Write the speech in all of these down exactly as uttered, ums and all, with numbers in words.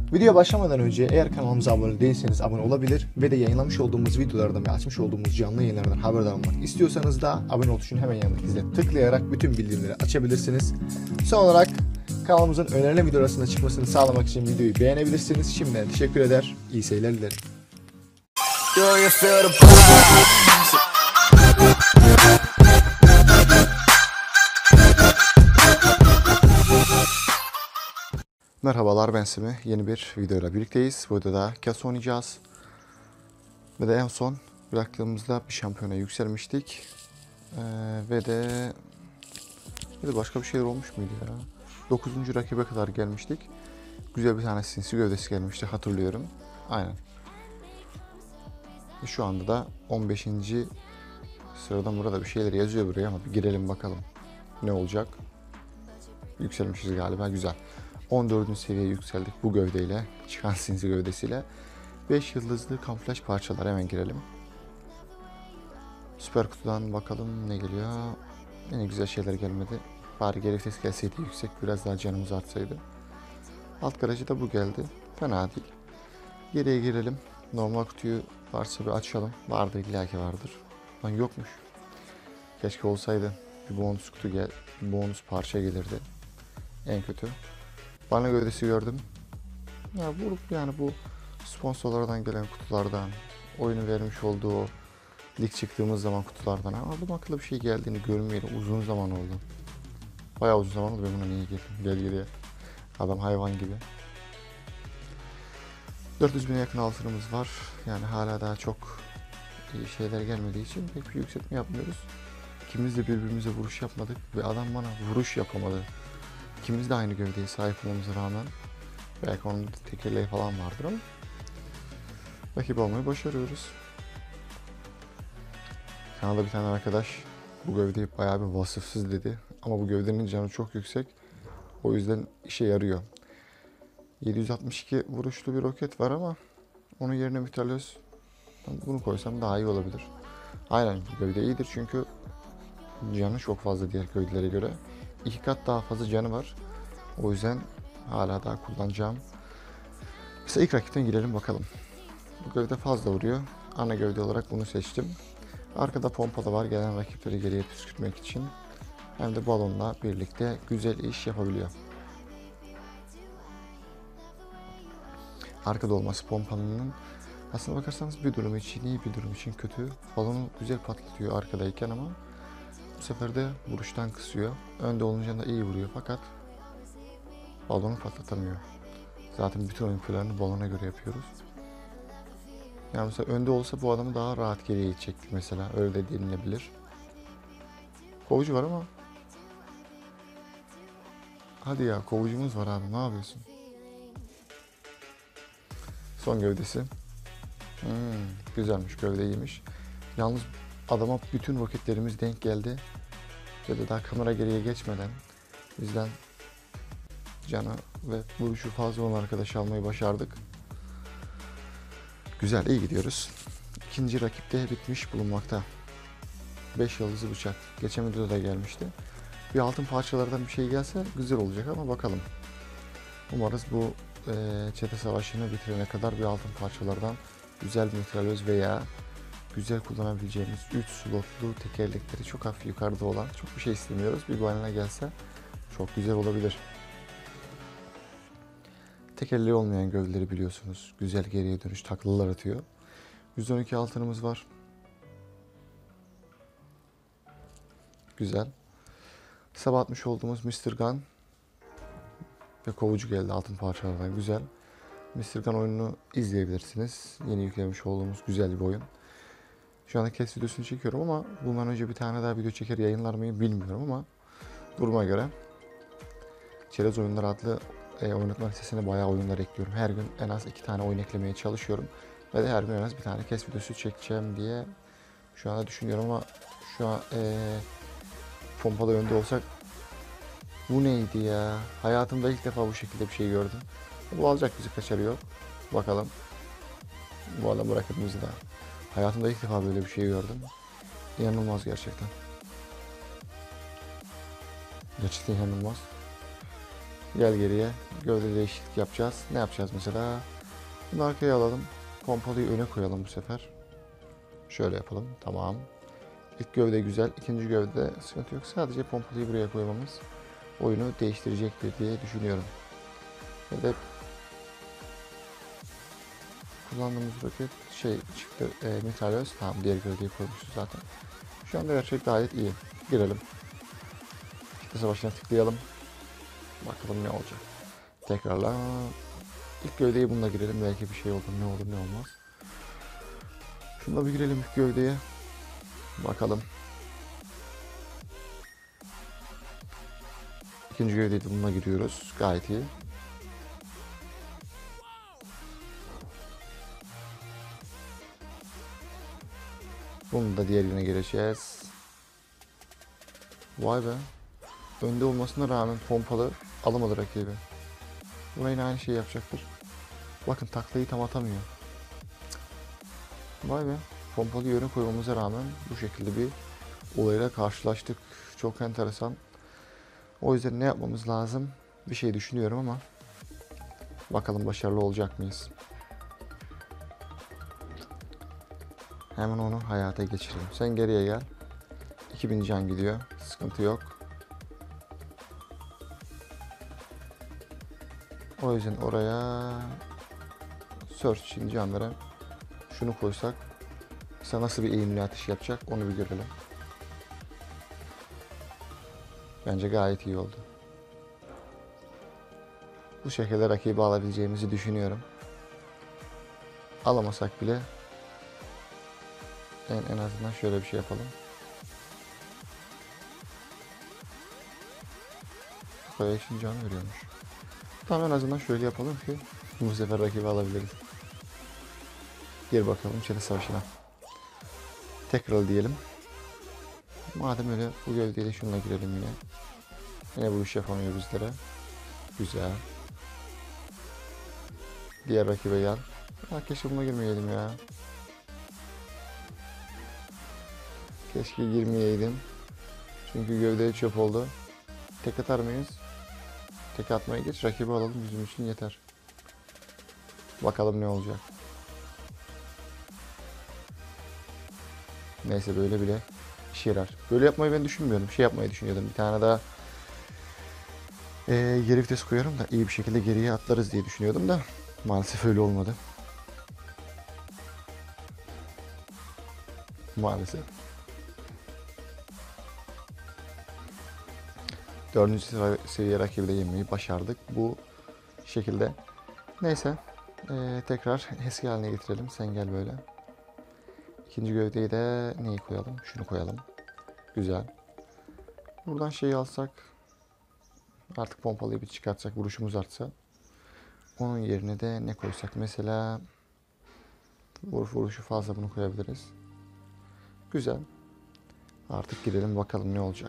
Videoya başlamadan önce eğer kanalımıza abone değilseniz abone olabilir ve de yayınlamış olduğumuz videolardan ve açmış olduğumuz canlı yayınlardan haberdar olmak istiyorsanız da abone ol tuşunun hemen yanındaki zile tıklayarak bütün bildirimleri açabilirsiniz. Son olarak kanalımızın önerilen video arasında çıkmasını sağlamak için videoyu beğenebilirsiniz. Şimdiden teşekkür eder, iyi seyirler dilerim. Merhabalar, ben Simi. Yeni bir videoyla birlikteyiz. Bu videoda Kase oynayacağız. Ve de en son bıraktığımızda bir şampiyona yükselmiştik. Ee, ve de ve de başka bir şeyler olmuş muydu ya? dokuzuncu rakibe kadar gelmiştik. Güzel bir tane sinsi gövdesi gelmişti, hatırlıyorum. Aynen. Ve şu anda da on beşinci sıradan burada bir şeyler yazıyor buraya ama bir girelim bakalım ne olacak. Yükselmişiz galiba, güzel. on dördüncü seviyeye yükseldik bu gövdeyle, çıkan sinsi gövdesiyle. beş yıldızlı kamuflaj parçalar, hemen girelim. Süper kutudan bakalım ne geliyor. Yine güzel şeyler gelmedi. Bari gereksiz gelseydi, yüksek biraz daha canımız artsaydı. Alt garajı da bu geldi. Fena değil. Geriye girelim. Normal kutuyu varsa bir açalım. Vardı, illaki vardır. Lan yokmuş. Keşke olsaydı. Bir bonus kutu gel, bir bonus parça gelirdi. En kötü. Bana gövdesi gördüm. Ya vurup yani bu sponsorlardan gelen kutulardan, oyunu vermiş olduğu o lig çıktığımız zaman kutulardan aldım, akıllı bir şey geldiğini görmeyeli uzun zaman oldu. Bayağı uzun zaman oldu, ben buna niye girdim? Gel geriye. Adam hayvan gibi. dört yüz bine yakın altınımız var. Yani hala daha çok iyi şeyler gelmediği için pek bir yükseltme yapmıyoruz. İkimiz de birbirimize vuruş yapmadık ve adam bana vuruş yapamadı. İkimiz de aynı gövdeye sahip olmamıza rağmen, belki onun da tekerleği falan vardır ama rakip olmayı başarıyoruz. Kanalda bir tane arkadaş bu gövdeyi bayağı bir vasıfsız dedi. Ama bu gövdenin canı çok yüksek. O yüzden işe yarıyor. yedi yüz altmış iki vuruşlu bir roket var ama onun yerine mitralyöz, bunu koysam daha iyi olabilir. Aynen, gövde iyidir çünkü canı çok fazla diğer gövdelere göre. iki kat daha fazla canı var. O yüzden hala daha kullanacağım. Mesela ilk rakipten girelim bakalım. Bu gövde fazla vuruyor. Ana gövde olarak bunu seçtim. Arkada pompa da var, gelen rakipleri geriye püskürtmek için. Hem de balonla birlikte güzel iş yapabiliyor. Arkada olması pompanın aslında bakarsanız bir durum için iyi, bir durum için kötü. Balonu güzel patlatıyor arkadayken ama bu sefer de vuruştan kısıyor. Önde olunca da iyi vuruyor fakat balonu patlatamıyor. Zaten bütün oyun planını balona göre yapıyoruz. Yani mesela önde olsa bu adamı daha rahat geriye itecektik mesela, öyle de denilebilir. Kovucu var ama hadi ya, kovucumuz var abi, ne yapıyorsun? Son gövdesi. Hmm, güzelmiş, gövde iyiymiş. Yalnız adama bütün roketlerimiz denk geldi. Ve de daha kamera geriye geçmeden bizden canı ve vuruşu fazla olan arkadaşı almayı başardık. Güzel, iyi gidiyoruz. İkinci rakip de bitmiş bulunmakta. beş yıldızlı bıçak. Geçen videoda da gelmişti. Bir altın parçalardan bir şey gelse güzel olacak ama bakalım. Umarız bu e, çete savaşını bitirene kadar bir altın parçalardan güzel bir mitralyöz veya güzel kullanabileceğimiz üç slotlu tekerlekleri çok hafif yukarıda olan, çok bir şey istemiyoruz. Bir balina gelse çok güzel olabilir. Tekerleği olmayan gövdeleri biliyorsunuz, güzel geriye dönüş taklalar atıyor. yüz on iki altınımız var. Güzel. Sabah atmış olduğumuz mister Gun ve kovucu geldi altın parçalardan, güzel. mister Gun oyununu izleyebilirsiniz. Yeni yüklemiş olduğumuz güzel bir oyun. Şu anda kes videosunu çekiyorum ama bundan önce bir tane daha video çeker yayınlar mıyım bilmiyorum ama duruma göre Çerez Oyunları adlı e, oynatma listesine bayağı oyunlar ekliyorum. Her gün en az iki tane oyun eklemeye çalışıyorum. Ve de her gün en az bir tane kes videosu çekeceğim diye şu anda düşünüyorum ama şu an e, pompada önde olsak, bu neydi ya? Hayatımda ilk defa bu şekilde bir şey gördüm. Bu alacak bizi, kaçarı yok. Bakalım. Bu adam bırakır bizi daha. Hayatımda ilk defa böyle bir şey gördüm. İnanılmaz gerçekten. Gerçekten inanılmaz. Gel geriye. Gövde değişiklik yapacağız. Ne yapacağız mesela? Bunu arkaya alalım. Pompalıyı öne koyalım bu sefer. Şöyle yapalım. Tamam. İlk gövde güzel. İkinci gövde sıkıntı yok. Sadece pompalıyı buraya koymamız oyunu değiştirecektir diye düşünüyorum. Ya da kullandığımız roket şey çıktı. E, mitralyöz. Tamam, diğer gövdeyi koymuşuz zaten. Şu anda her şey gayet iyi. Girelim. Kitle savaşına tıklayalım. Bakalım ne olacak. Tekrarla. İlk gövdeyi bununla girelim. Belki bir şey olur. Ne olur ne olmaz. Şununla bir girelim ilk gövdeye. Bakalım. İkinci gövdeyi de bununla giriyoruz. Gayet iyi. Bunu da diğerine gireceğiz. Vay be. Önde olmasına rağmen pompalı alamadı rakibi. Buna yine aynı şeyi yapacaktır. Bakın taklayı tam atamıyor. Vay be. Pompalıyı öne koymamıza rağmen bu şekilde bir olayla karşılaştık. Çok enteresan. O yüzden ne yapmamız lazım? Bir şey düşünüyorum ama bakalım başarılı olacak mıyız? Hemen onu hayata geçirelim. Sen geriye gel. iki bin can gidiyor. Sıkıntı yok. O yüzden oraya search için can veren şunu koysak mesela nasıl bir eğimli atış yapacak onu bir görelim. Bence gayet iyi oldu. Bu şekilde rakibi alabileceğimizi düşünüyorum. Alamasak bile en, en azından şöyle bir şey yapalım. Bayağı için can veriyormuş. Tamam, en azından şöyle yapalım ki bu sefer rakibi alabiliriz. Gir bakalım çete savaşına. Tekrar diyelim. Madem öyle bu gövdeyle şununla girelim yine. Yine bu iş yapamıyor bizlere. Güzel. Diğer rakibe gel. Ya keşke buna girmeyeydim ya. Keşke girmeyeydim. Çünkü gövdeye çöp oldu. Tek atar mıyız? Tek atmaya geç, rakibi alalım, bizim için yeter. Bakalım ne olacak. Neyse, böyle bile işe yarar. Böyle yapmayı ben düşünmüyorum. Şey yapmayı düşünüyordum. Bir tane daha e, geri vites koyarım da iyi bir şekilde geriye atlarız diye düşünüyordum da maalesef öyle olmadı. Maalesef. Dördüncü seviye rakibi de yenmeyi başardık bu şekilde. Neyse. Ee, tekrar eski haline getirelim. Sen gel böyle. İkinci gövdeyi de neyi koyalım? Şunu koyalım. Güzel. Buradan şeyi alsak. Artık pompalıyı bir çıkartsak. Vuruşumuz artsa. Onun yerine de ne koysak? Mesela vuruş vuruşu fazla, bunu koyabiliriz. Güzel. Artık girelim bakalım ne olacak.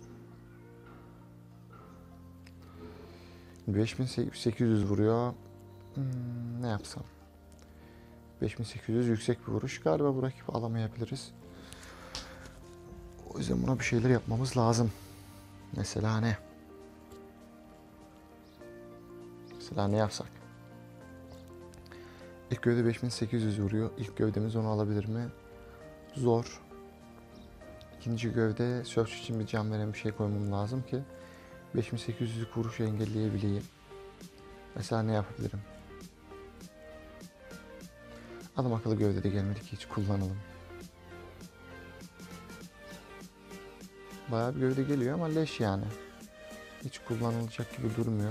beş bin sekiz yüz vuruyor. Hmm, ne yapsam? beş bin sekiz yüz yüksek bir vuruş. Galiba bu rakibi alamayabiliriz. O yüzden buna bir şeyler yapmamız lazım. Mesela ne? Mesela ne yapsak? İlk gövde beş bin sekiz yüz vuruyor. İlk gövdemiz onu alabilir mi? Zor. İkinci gövde search için bir can veren bir şey koymam lazım ki beş bin sekiz yüzlük vuruşu engelleyebileyim. Mesela ne yapabilirim? Adam akıllı gövdede gelmedi ki hiç kullanalım. Bayağı bir gövde geliyor ama leş yani. Hiç kullanılacak gibi durmuyor.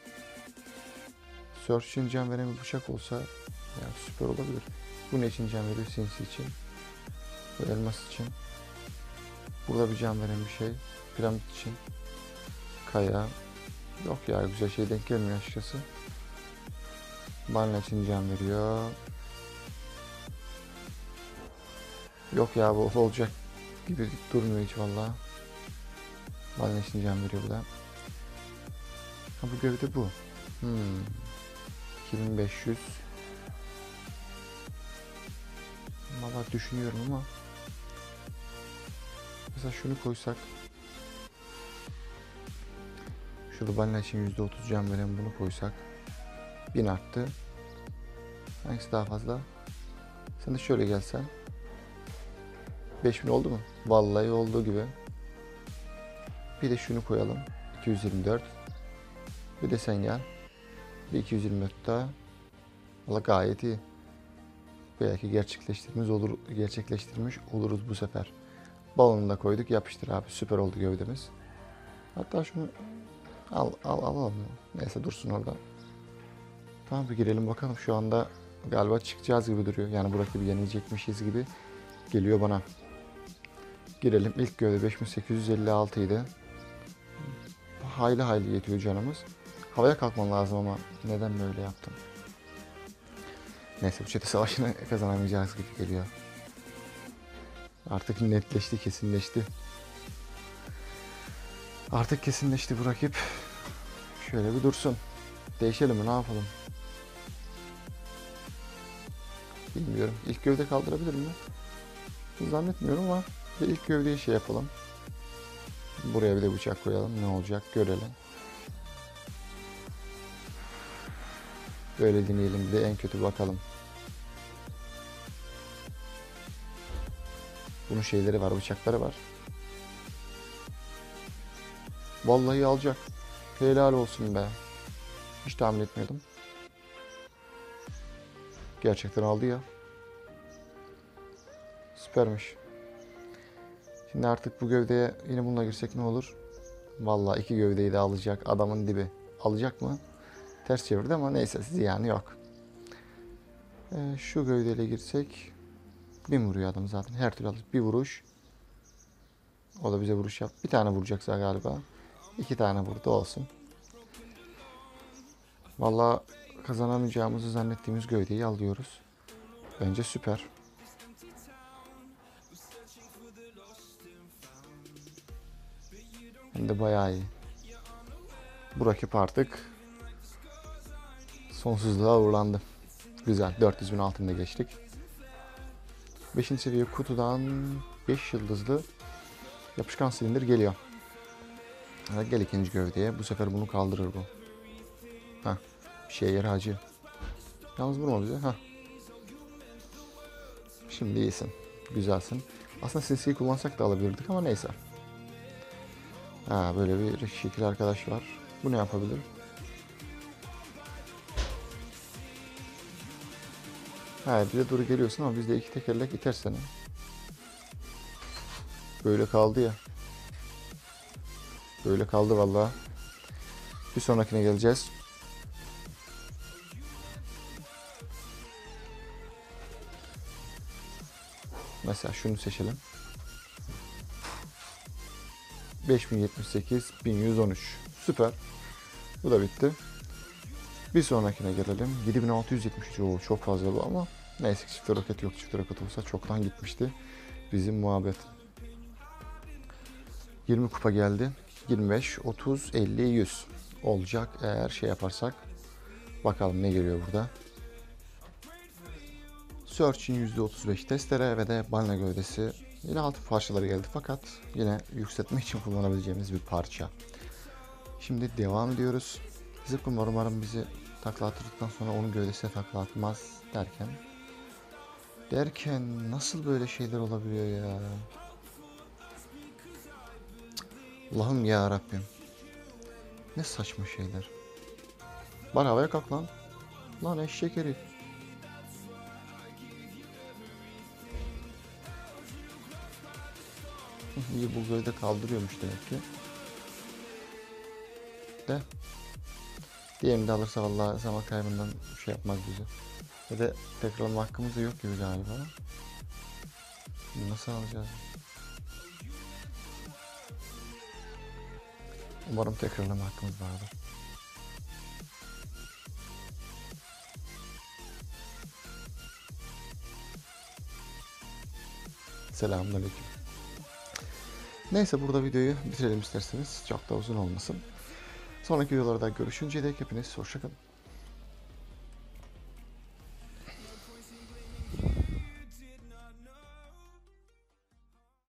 Search için can veren bir bıçak olsa ya süper olabilir. Bu ne için can veriyor? Sinsi için. Bu elmas için. Burada bir can veren bir şey. Piramit için. Kaya. Yok ya, güzel şey denk gelmiyor açıkçası. Balina için can veriyor. Yok ya, bu olacak gibi durmuyor hiç valla. Balina için can veriyor bu da. Ha, bu gövde bu. Hmm. iki bin beş yüz. Valla düşünüyorum ama mesela şunu koysak, Şurada balina için yüzde otuz can veren bunu koysak. bin arttı. Hangisi daha fazla? Sen de şöyle gelsen. beş bin oldu mu? Vallahi olduğu gibi. Bir de şunu koyalım. iki yüz yirmi dört. Bir de sen gel. Bir iki yüz yirmi dört daha. Valla gayet iyi. Belki gerçekleştirmiş olur, gerçekleştirmiş oluruz bu sefer. Balonu da koyduk, yapıştır abi. Süper oldu gövdemiz. Hatta şunu al al alalım. Neyse dursun orada. Tamam, bir girelim bakalım. Şu anda galiba çıkacağız gibi duruyor. Yani bu rakibi yenecekmişiz gibi geliyor bana. Girelim. İlk gövde beş bin sekiz yüz elli altı idi. Hayli hayli yetiyor canımız. Havaya kalkman lazım ama neden böyle yaptım? Neyse, bu çete savaşını kazanamayacağız gibi geliyor. Artık netleşti, kesinleşti. Artık kesinleşti bu rakip. Şöyle bir dursun. Değişelim mi, ne yapalım? Bilmiyorum. İlk gövde kaldırabilir mi? Zannetmiyorum ama bir ilk gövdeyi şey yapalım. Buraya bir de bıçak koyalım. Ne olacak görelim. Böyle deneyelim, bir de en kötü bakalım. Bunun şeyleri var, bıçakları var. Vallahi alacak. Helal olsun be. Hiç tahmin etmiyordum. Gerçekten aldı ya. Süpermiş. Şimdi artık bu gövdeye yine bununla girsek ne olur? Vallahi iki gövdeyi de alacak. Adamın dibi. Alacak mı? Ters çevirdi ama neyse, ziyanı yok. Ee, şu gövdeyle girsek bin vuruyor adam zaten. Her türlü alır. Bir vuruş. O da bize vuruş yap. Bir tane vuracaksa galiba. İki tane vurdu, olsun. Vallahi kazanamayacağımızı zannettiğimiz gövdeyi alıyoruz. Bence süper. Hem de bayağı iyi. Bu rakip artık sonsuzluğa uğurlandı. Güzel. dört yüz bin altında geçtik. beşinci seviye kutudan beş yıldızlı yapışkan silindir geliyor. Evet, gel ikinci gövdeye. Bu sefer bunu kaldırır bu. Heh. Bir şeye yarar hacı. Yalnız vurma bize. Heh. Şimdi iyisin. Güzelsin. Aslında sinsiyi kullansak da alabilirdik ama neyse. Ha, böyle bir şekil arkadaş var. Bu ne yapabilir? Ha, bize doğru geliyorsun ama biz de iki tekerlek iter seni. Böyle kaldı ya. Böyle kaldı vallahi. Bir sonrakine geleceğiz. Mesela şunu seçelim. beş bin yetmiş sekiz, bin yüz on üç. Süper. Bu da bitti. Bir sonrakine gelelim. yedi bin altı yüz yetmiş üç. Oo, çok fazla bu ama neyse, çift roket yok. Çift roket olsa çoktan gitmişti bizim muhabbet. yirmi kupa geldi. yirmi beş, otuz, elli, yüz olacak eğer şey yaparsak. Bakalım ne geliyor burada. Search'in yüzde otuz beş testere ve de balina gövdesi. Yine altın parçaları geldi fakat yine yükseltmek için kullanabileceğimiz bir parça. Şimdi devam ediyoruz. Zıpkın var, umarım bizi takla attırdıktan sonra onun gövdesine takla atmaz derken. Derken nasıl böyle şeyler olabiliyor ya? Allah'ım ya Rabbim. Ne saçma şeyler. Bana havaya kalk lan. Lan eşek herif. İyi, bu gövde kaldırıyormuş demek ki. De. Diğerini de alırsa vallahi zaman kaybından şey yapmaz bize. Ya da tekrarlama hakkımız da yok gibi galiba. Nasıl alacağız? Umarım tekrarlama hakkımız vardır. Selamünaleyküm. Neyse, burada videoyu bitirelim isterseniz. Çok da uzun olmasın. Sonraki videolarda görüşünceye dek hepiniz hoşça kalın.